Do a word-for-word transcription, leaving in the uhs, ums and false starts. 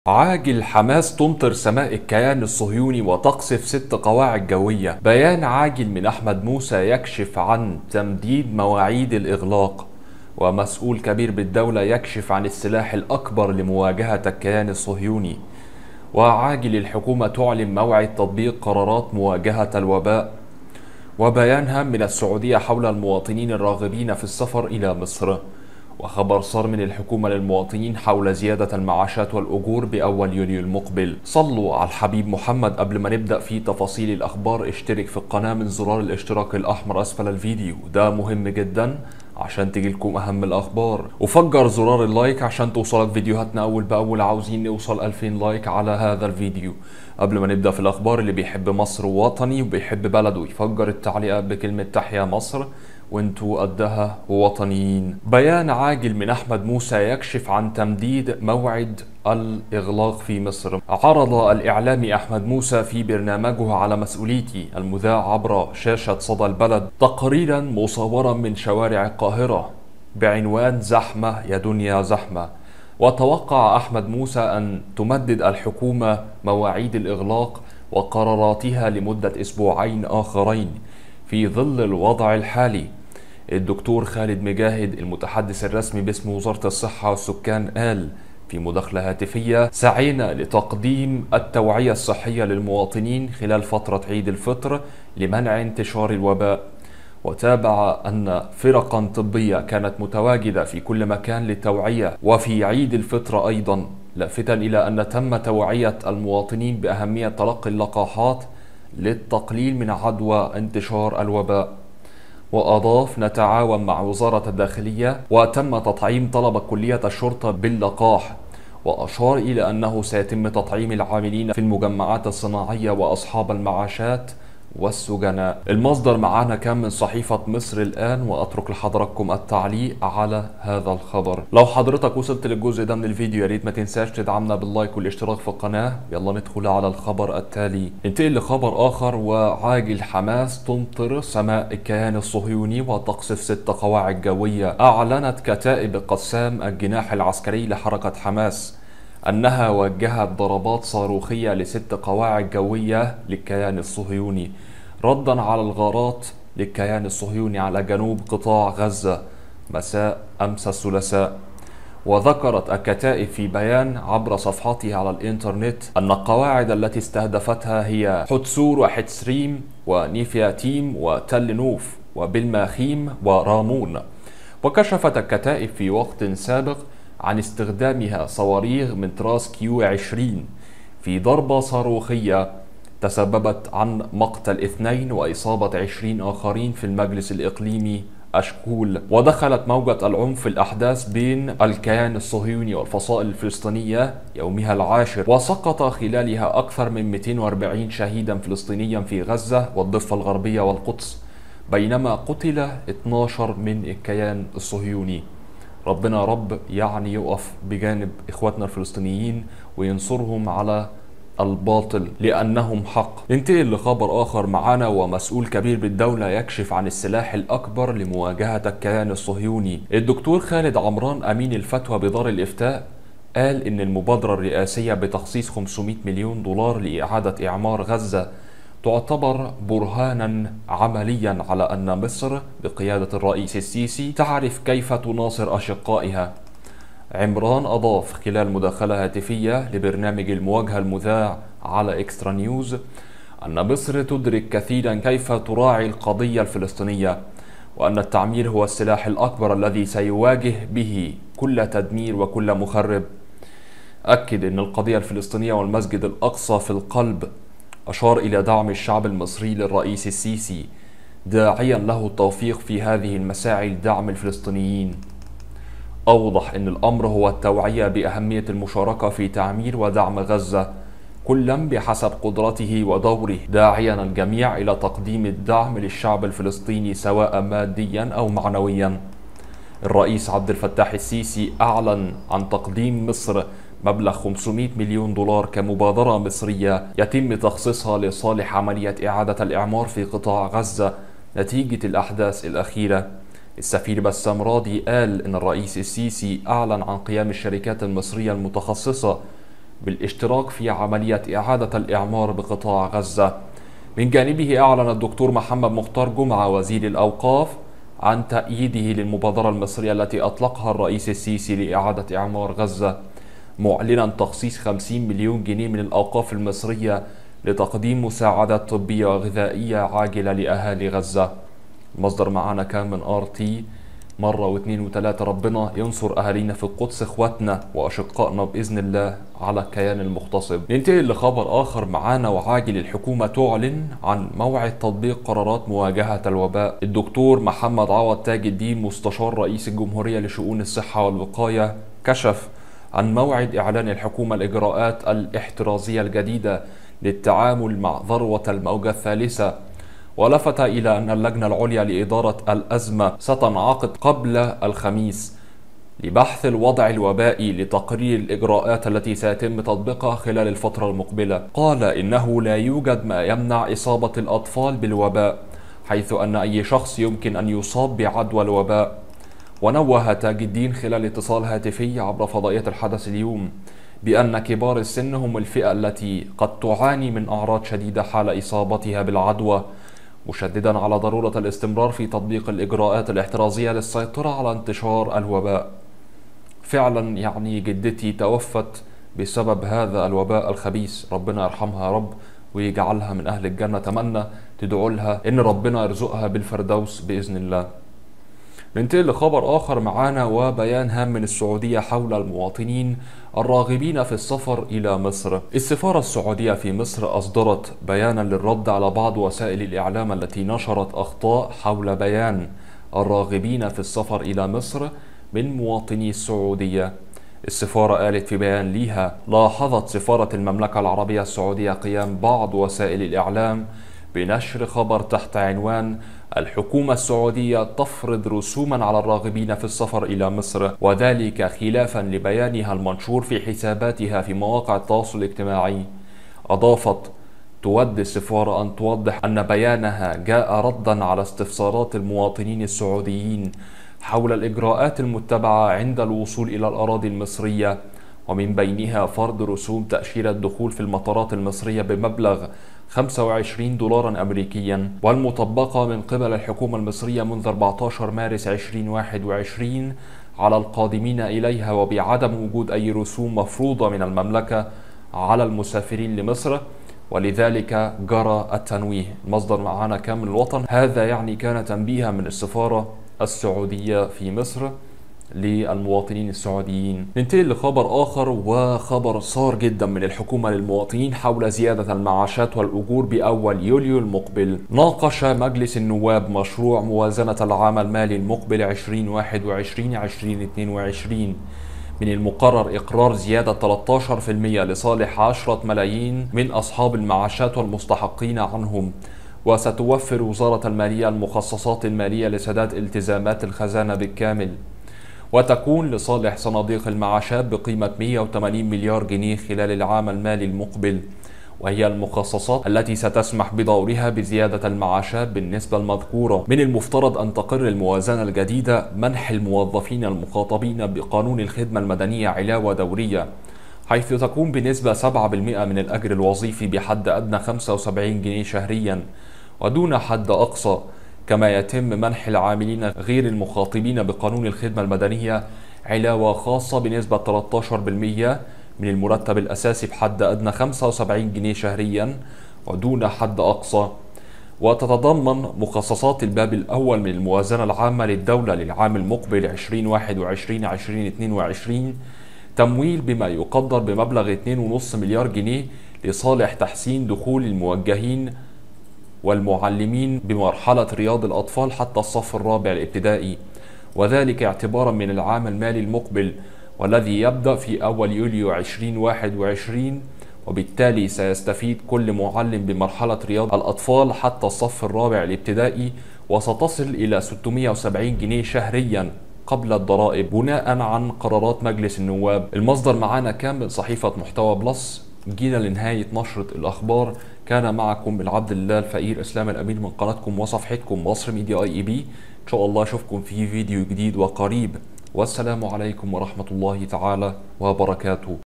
عاجل حماس تمطر سماء الكيان الصهيوني وتقصف ست قواعد جوية. بيان عاجل من أحمد موسى يكشف عن تمديد مواعيد الإغلاق، ومسؤول كبير بالدولة يكشف عن السلاح الأكبر لمواجهة الكيان الصهيوني. وعاجل الحكومة تعلن موعد تطبيق قرارات مواجهة الوباء. وبيان هام من السعودية حول المواطنين الراغبين في السفر إلى مصر. وخبر صار من الحكومة للمواطنين حول زيادة المعاشات والأجور بأول يوليو المقبل. صلوا على الحبيب محمد. قبل ما نبدأ في تفاصيل الأخبار اشترك في القناة من زرار الاشتراك الأحمر أسفل الفيديو، ده مهم جدا عشان تجيلكم أهم الأخبار، وفجر زرار اللايك عشان توصلك فيديوهاتنا أول بأول. عاوزين نوصل ألفين لايك على هذا الفيديو. قبل ما نبدأ في الأخبار، اللي بيحب مصر ووطني وبيحب بلده يفجر التعليقات بكلمة تحيا مصر وانتوا قدها ووطنيين. بيان عاجل من أحمد موسى يكشف عن تمديد موعد الإغلاق في مصر. عرض الإعلامي أحمد موسى في برنامجه على مسؤوليتي المذاع عبر شاشة صدى البلد تقريرا مصورا من شوارع القاهرة بعنوان زحمة يا دنيا زحمة. وتوقع أحمد موسى أن تمدد الحكومة مواعيد الإغلاق وقراراتها لمدة أسبوعين آخرين في ظل الوضع الحالي. الدكتور خالد مجاهد المتحدث الرسمي باسم وزارة الصحة والسكان قال في مداخلة هاتفية: سعينا لتقديم التوعية الصحية للمواطنين خلال فترة عيد الفطر لمنع انتشار الوباء. وتابع أن فرقا طبية كانت متواجدة في كل مكان للتوعية وفي عيد الفطر أيضا، لافتا إلى أن تم توعية المواطنين بأهمية تلقي اللقاحات للتقليل من عدوى انتشار الوباء. وأضاف: نتعاون مع وزارة الداخلية وتم تطعيم طلبة كلية الشرطة باللقاح. وأشار إلى أنه سيتم تطعيم العاملين في المجمعات الصناعية وأصحاب المعاشات والسجناء. المصدر معانا كان من صحيفة مصر الآن، وأترك لحضراتكم التعليق على هذا الخبر. لو حضرتك وصلت للجزء ده من الفيديو يا ريت ما تنساش تدعمنا باللايك والاشتراك في القناة. يلا ندخل على الخبر التالي. ننتقل لخبر آخر. وعاجل حماس تمطر سماء الكيان الصهيوني وتقصف ست قواعد جوية. أعلنت كتائب قسام الجناح العسكري لحركة حماس أنها وجهت ضربات صاروخية لست قواعد جوية للكيان الصهيوني ردا على الغارات للكيان الصهيوني على جنوب قطاع غزة مساء أمس الثلاثاء. وذكرت الكتائب في بيان عبر صفحاتها على الإنترنت أن القواعد التي استهدفتها هي حتسور وحتسريم ونيفياتيم وتل نوف وبالماخيم ورامون. وكشفت الكتائب في وقت سابق عن استخدامها صواريخ من طراز كيو عشرين في ضربة صاروخية تسببت عن مقتل اثنين وإصابة عشرين آخرين في المجلس الإقليمي أشكول. ودخلت موجة العنف في الأحداث بين الكيان الصهيوني والفصائل الفلسطينية يومها العاشر، وسقط خلالها أكثر من مئتين وأربعين شهيدا فلسطينيا في غزة والضفة الغربية والقدس، بينما قتل اثني عشر من الكيان الصهيوني. ربنا رب يعني يقف بجانب إخواتنا الفلسطينيين وينصرهم على الباطل لأنهم حق. ننتقل لخبر آخر معانا. ومسؤول كبير بالدولة يكشف عن السلاح الأكبر لمواجهة الكيان الصهيوني. الدكتور خالد عمران أمين الفتوى بدار الإفتاء قال إن المبادرة الرئاسية بتخصيص خمسمئة مليون دولار لإعادة إعمار غزة تعتبر برهانا عمليا على أن مصر بقيادة الرئيس السيسي تعرف كيف تناصر أشقائها. عمران أضاف خلال مداخلة هاتفية لبرنامج المواجهة المذاع على إكسترا نيوز أن مصر تدرك كثيرا كيف تراعي القضية الفلسطينية، وأن التعمير هو السلاح الأكبر الذي سيواجه به كل تدمير وكل مخرب. أكد أن القضية الفلسطينية والمسجد الأقصى في القلب. أشار إلى دعم الشعب المصري للرئيس السيسي داعيا له التوفيق في هذه المساعي لدعم الفلسطينيين. أوضح أن الأمر هو التوعية بأهمية المشاركة في تعمير ودعم غزة كلا بحسب قدرته ودوره، داعيا الجميع إلى تقديم الدعم للشعب الفلسطيني سواء ماديا أو معنويا. الرئيس عبد الفتاح السيسي أعلن عن تقديم مصر مبلغ خمسمئة مليون دولار كمبادرة مصرية يتم تخصيصها لصالح عملية إعادة الإعمار في قطاع غزة نتيجة الأحداث الأخيرة. السفير بسام راضي قال إن الرئيس السيسي أعلن عن قيام الشركات المصرية المتخصصة بالاشتراك في عملية إعادة الإعمار بقطاع غزة. من جانبه أعلن الدكتور محمد مختار جمعة وزير الأوقاف عن تأييده للمبادرة المصرية التي أطلقها الرئيس السيسي لإعادة إعمار غزة، معلنا تخصيص خمسين مليون جنيه من الأوقاف المصرية لتقديم مساعدات طبية وغذائية عاجلة لأهالي غزة. المصدر معانا كان من آر تي. مرة واثنين وثلاثة، ربنا ينصر أهالينا في القدس، إخواتنا وأشقائنا بإذن الله على الكيان المغتصب. ننتقل لخبر آخر معانا وعاجل. الحكومة تعلن عن موعد تطبيق قرارات مواجهة الوباء. الدكتور محمد عوض تاج الدين مستشار رئيس الجمهورية لشؤون الصحة والوقاية كشف عن موعد إعلان الحكومة الإجراءات الاحترازية الجديدة للتعامل مع ذروة الموجة الثالثة، ولفت إلى أن اللجنة العليا لإدارة الأزمة ستنعقد قبل الخميس لبحث الوضع الوبائي لتقرير الإجراءات التي سيتم تطبيقها خلال الفترة المقبلة. قال إنه لا يوجد ما يمنع إصابة الأطفال بالوباء، حيث أن أي شخص يمكن أن يصاب بعدوى الوباء. ونوه تاج الدين خلال اتصال هاتفي عبر فضائية الحدث اليوم بأن كبار السن هم الفئة التي قد تعاني من أعراض شديدة حال إصابتها بالعدوى، مشددا على ضرورة الاستمرار في تطبيق الإجراءات الاحترازية للسيطرة على انتشار الوباء. فعلا يعني جدتي توفت بسبب هذا الوباء الخبيث، ربنا يرحمها يا رب ويجعلها من أهل الجنة. أتمنى تدعوا لها إن ربنا يرزقها بالفردوس بإذن الله. ننتقل لخبر آخر معانا وبيان هام من السعودية حول المواطنين الراغبين في السفر إلى مصر. السفارة السعودية في مصر أصدرت بيانا للرد على بعض وسائل الإعلام التي نشرت أخطاء حول بيان الراغبين في السفر إلى مصر من مواطني السعودية. السفارة قالت في بيان ليها: لاحظت سفارة المملكة العربية السعودية قيام بعض وسائل الإعلام بنشر خبر تحت عنوان الحكومة السعودية تفرض رسوما على الراغبين في السفر إلى مصر، وذلك خلافا لبيانها المنشور في حساباتها في مواقع التواصل الاجتماعي. أضافت: تود السفارة أن توضح أن بيانها جاء ردا على استفسارات المواطنين السعوديين حول الإجراءات المتبعة عند الوصول إلى الأراضي المصرية، ومن بينها فرض رسوم تأشيرة الدخول في المطارات المصرية بمبلغ خمسة وعشرين دولارا أمريكيا، والمطبقة من قبل الحكومة المصرية منذ أربعة عشر مارس ألفين وواحد وعشرين على القادمين إليها، وبعدم وجود أي رسوم مفروضة من المملكة على المسافرين لمصر، ولذلك جرى التنويه. المصدر معنا كان من الوطن. هذا يعني كان تنبيها من السفارة السعودية في مصر للمواطنين السعوديين. ننتقل لخبر آخر وخبر صار جدا من الحكومة للمواطنين حول زيادة المعاشات والأجور بأول يوليو المقبل. ناقش مجلس النواب مشروع موازنة العام المالي المقبل ألفين وواحد وعشرين ألفين واثنين وعشرين. من المقرر إقرار زيادة ثلاثة عشر بالمئة لصالح عشرة ملايين من أصحاب المعاشات والمستحقين عنهم، وستوفر وزارة المالية المخصصات المالية لسداد التزامات الخزانة بالكامل، وتكون لصالح صناديق المعاشات بقيمة مئة وثمانين مليار جنيه خلال العام المالي المقبل، وهي المخصصات التي ستسمح بدورها بزيادة المعاشات بالنسبة المذكورة. من المفترض أن تقر الموازنة الجديدة منح الموظفين المخاطبين بقانون الخدمة المدنية علاوة دورية، حيث تكون بنسبة سبعة بالمئة من الأجر الوظيفي بحد أدنى خمسة وسبعين جنيه شهريا ودون حد أقصى. كما يتم منح العاملين غير المخاطبين بقانون الخدمة المدنية علاوة خاصة بنسبة ثلاثة عشر بالمئة من المرتب الأساسي بحد أدنى خمسة وسبعين جنيه شهريا ودون حد أقصى. وتتضمن مخصصات الباب الأول من الموازنة العامة للدولة للعام المقبل ألفين وواحد وعشرين ألفين واثنين وعشرين تمويل بما يقدر بمبلغ اثنين فاصلة خمسة مليار جنيه لصالح تحسين دخول الموجهين والمعلمين بمرحلة رياض الأطفال حتى الصف الرابع الابتدائي، وذلك اعتبارا من العام المالي المقبل والذي يبدأ في أول يوليو ألفين وواحد وعشرين، وبالتالي سيستفيد كل معلم بمرحلة رياض الأطفال حتى الصف الرابع الابتدائي، وستصل إلى ستمئة وسبعين جنيه شهريا قبل الضرائب بناء عن قرارات مجلس النواب. المصدر معنا كان من صحيفة محتوى بلس. جينا لنهاية نشرة الأخبار. كان معكم العبد الله الفقير إسلام الأمين من قناتكم وصفحتكم مصر ميديا اي اي بي. إن شاء الله أشوفكم في فيديو جديد وقريب، والسلام عليكم ورحمة الله تعالى وبركاته.